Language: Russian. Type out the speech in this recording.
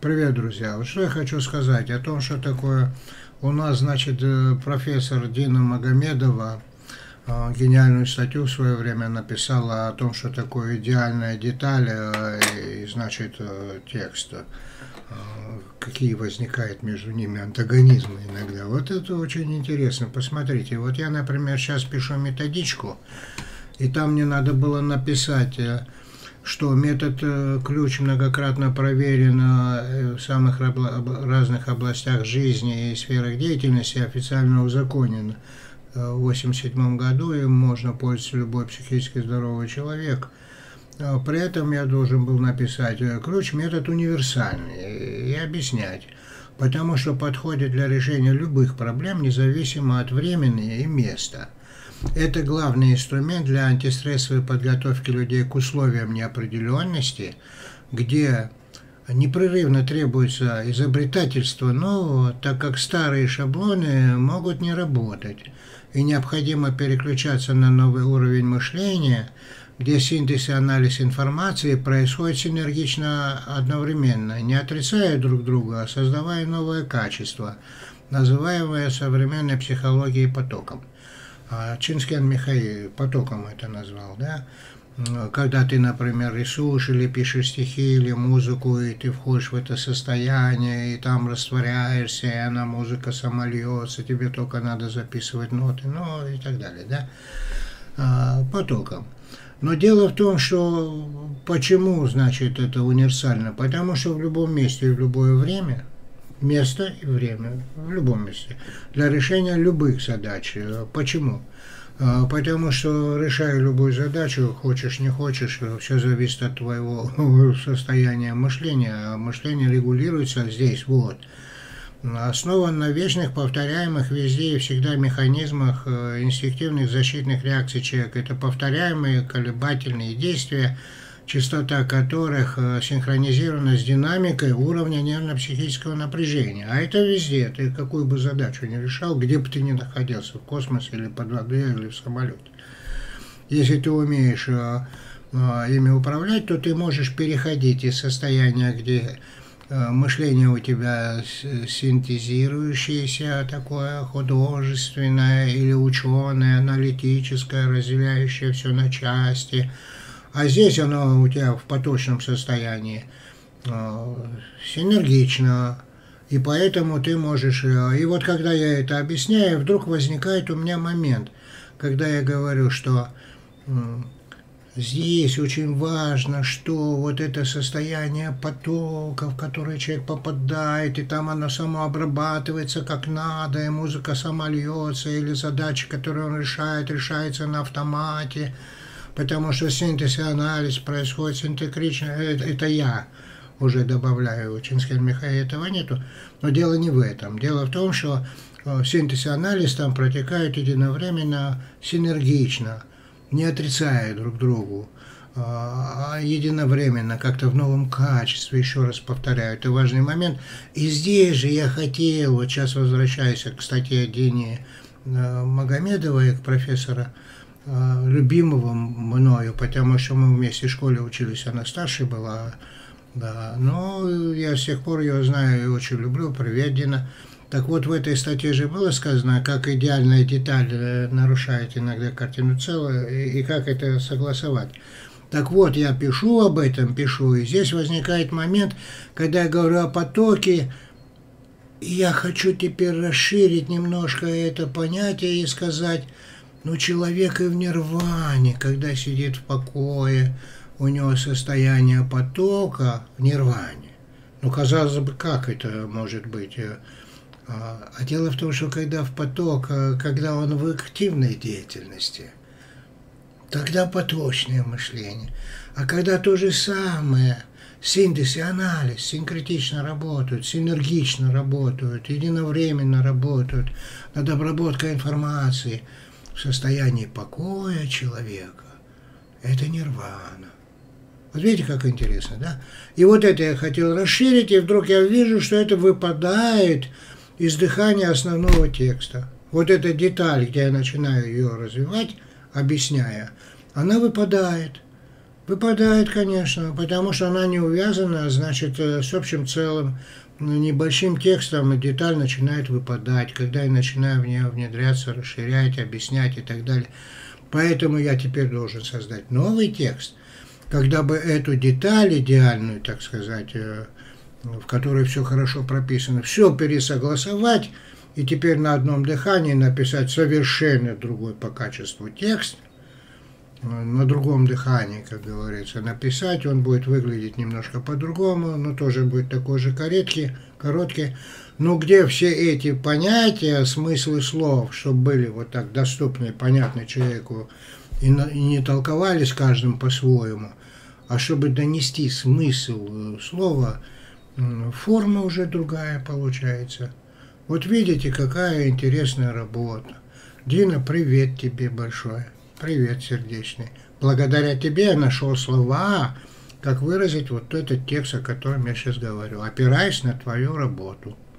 Привет, друзья. Вот что я хочу сказать о том, что такое у нас, значит, профессор Дина Магомедова гениальную статью в свое время написала о том, что такое идеальная деталь и, значит, текст. Какие возникают между ними антагонизмы иногда. Вот это очень интересно. Посмотрите, вот я, например, сейчас пишу методичку, и там мне надо было написать, что метод ключ многократно проверен в самых разных областях жизни и сферах деятельности, официально узаконен в 1987 году, им можно пользоваться любой психически здоровый человек. При этом я должен был написать ключ метод универсальный и объяснять, потому что подходит для решения любых проблем, независимо от времени и места. Это главный инструмент для антистрессовой подготовки людей к условиям неопределенности, где непрерывно требуется изобретательство нового, так как старые шаблоны могут не работать, и необходимо переключаться на новый уровень мышления, где синтез и анализ информации происходит синергично одновременно, не отрицая друг друга, а создавая новое качество, называемое современной психологией потоком. Чинскян Михаил потоком это назвал, да? Когда ты, например, рисуешь или пишешь стихи или музыку, и ты входишь в это состояние, и там растворяешься, и она, музыка сама льется, тебе только надо записывать ноты, ну и так далее, да? Потоком. Но дело в том, что почему, значит, это универсально? Потому что в любом месте и в любое время, место и время, в любом месте, для решения любых задач. Почему? Потому что, решая любую задачу, хочешь не хочешь, все зависит от твоего состояния мышления. А мышление регулируется здесь, вот. Основан на вечных, повторяемых везде и всегда механизмах инстинктивных защитных реакций человека. Это повторяемые колебательные действия, частота которых синхронизирована с динамикой уровня нервно-психического напряжения. А это везде. Ты какую бы задачу ни решал, где бы ты ни находился, в космосе или под водой, или в самолете. Если ты умеешь ими управлять, то ты можешь переходить из состояния, где мышление у тебя синтезирующееся, такое художественное или ученое, аналитическое, разделяющее все на части. А здесь оно у тебя в поточном состоянии синергично, и поэтому ты можешь... И вот когда я это объясняю, вдруг возникает у меня момент, когда я говорю, что здесь очень важно, что вот это состояние потока, в которое человек попадает, и там оно само обрабатывается как надо, и музыка сама льется, или задачи, которые он решает, решается на автомате, потому что синтез и анализ происходит синтекрично. Это я уже добавляю, у Чинского Михаила этого нету, но дело не в этом. Дело в том, что синтез и анализ там протекают единовременно, синергично, не отрицая друг другу, а единовременно, как-то в новом качестве, еще раз повторяю, это важный момент. И здесь же я хотел, вот сейчас возвращаясь к статье Дини Магомедовой, к профессора, любимого мною, потому что мы вместе в школе учились, она старше была, да, но я с тех пор ее знаю и очень люблю, привет, Дина. Так вот, в этой статье же было сказано, как идеальная деталь нарушает иногда картину целого, и как это согласовать. Так вот, я пишу об этом, и здесь возникает момент, когда я говорю о потоке, и я хочу теперь расширить немножко это понятие и сказать, ну, человек и в нирване, когда сидит в покое, у него состояние потока в нирване. Ну, казалось бы, как это может быть? А дело в том, что когда в поток, когда он в активной деятельности, тогда поточное мышление. А когда то же самое, синтез и анализ синкретично работают, синергично работают, единовременно работают над обработкой информации, в состоянии покоя человека, это нирвана. Вот видите, как интересно, да? И вот это я хотел расширить, и вдруг я вижу, что это выпадает из дыхания основного текста. Вот эта деталь, где я начинаю ее развивать, объясняя, она выпадает. Выпадает, конечно, потому что она не увязана, значит, с общим целым. Небольшим текстом деталь начинает выпадать, когда я начинаю в нее внедряться, расширять, объяснять и так далее. Поэтому я теперь должен создать новый текст, когда бы эту деталь идеальную, так сказать, в которой все хорошо прописано, все пересогласовать и теперь на одном дыхании написать совершенно другой по качеству текст, на другом дыхании, как говорится, написать, он будет выглядеть немножко по-другому, но тоже будет такой же короткий, но где все эти понятия, смыслы слов, чтобы были вот так доступны и понятны человеку, и не толковались каждым по-своему, а чтобы донести смысл слова, форма уже другая получается. Вот видите, какая интересная работа. Дина, привет тебе большое. Привет, сердечный. Благодаря тебе я нашел слова, как выразить вот этот текст, о котором я сейчас говорю, опираясь на твою работу.